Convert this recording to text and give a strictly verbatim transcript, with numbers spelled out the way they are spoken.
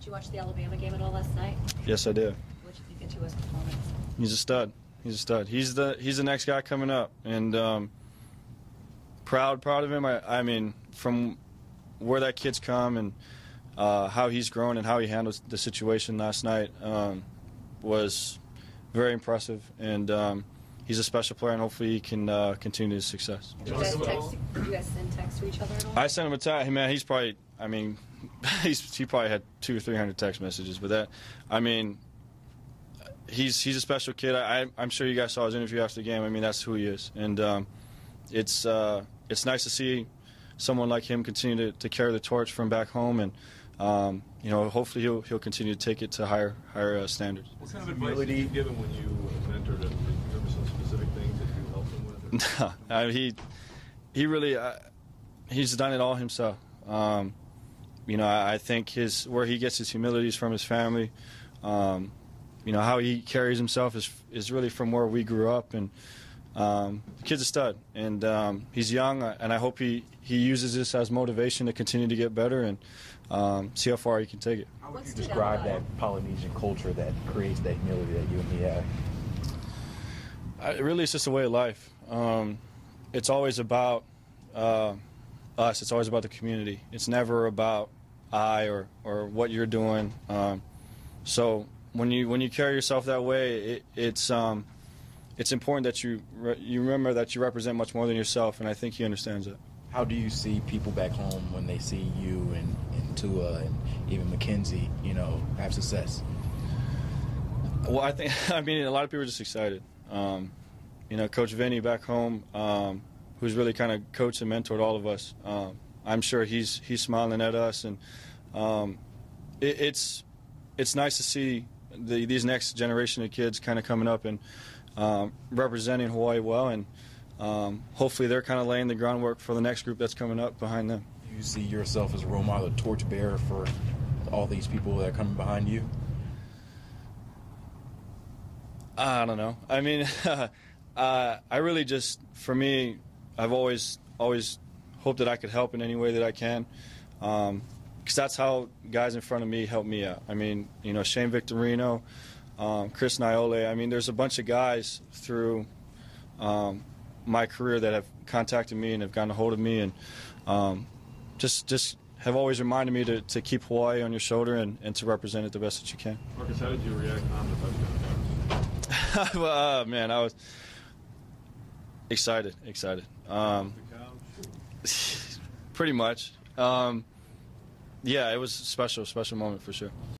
Did you watch the Alabama game at all last night? Yes, I did. What did you think of Tua's performance? He's a stud. He's a stud. He's the he's the next guy coming up, and um, proud proud of him. I, I mean, from where that kid's come and uh, how he's grown and how he handled the situation last night um, was very impressive. And um, he's a special player, and hopefully he can uh, continue his success. Did you guys text? Did you guys send texts to each other at all? I sent him a text. Hey, man, he's probably. I mean, he's he probably had two or three hundred text messages. But that, I mean, he's he's a special kid. I, I'm sure you guys saw his interview after the game. I mean, that's who he is, and um, it's uh, it's nice to see someone like him continue to, to carry the torch from back home, and um, you know, hopefully he'll he'll continue to take it to higher higher uh, standards. What kind of advice did you give him when you mentored him? Remember some specific things that you helped him with? No, I mean, he he really uh, he's done it all himself. Um, you know, I, I think his where he gets his humility is from his family. Um, you know, how he carries himself is is really from where we grew up, and um, the kid's a stud, and um, he's young, and I hope he, he uses this as motivation to continue to get better and um, see how far he can take it. How would you describe that Polynesian culture that creates that humility that you and he have? I, really, it's just a way of life. Um, it's always about uh, us. It's always about the community. It's never about I or, or what you're doing. Um, so when you when you carry yourself that way, it, it's um, it's important that you re you remember that you represent much more than yourself, and I think he understands it. How do you see people back home when they see you and, and Tua and even McKenzie, you know, have success? Well, I think I mean a lot of people are just excited. Um, you know, Coach Vinny back home, um, who's really kind of coached and mentored all of us. Um, I'm sure he's he's smiling at us, and um, it, it's it's nice to see the, these next generation of kids kind of coming up and um, representing Hawaii well, and um, hopefully they're kind of laying the groundwork for the next group that's coming up behind them. Do you see yourself as a role model, a torchbearer for all these people that are coming behind you? I don't know. I mean, uh, I really just, for me, I've always always hoped that I could help in any way that I can, because um, that's how guys in front of me help me out. I mean, you know, Shane Victorino, um, Chris Niole. I mean, there's a bunch of guys through um, my career that have contacted me and have gotten a hold of me, and um, just just have always reminded me to, to keep Hawaii on your shoulder and, and to represent it the best that you can. Marcus, how did you react on the touchdown? well, uh, man, I was excited, excited. Um, pretty much. Um, yeah, it was a special, special moment for sure.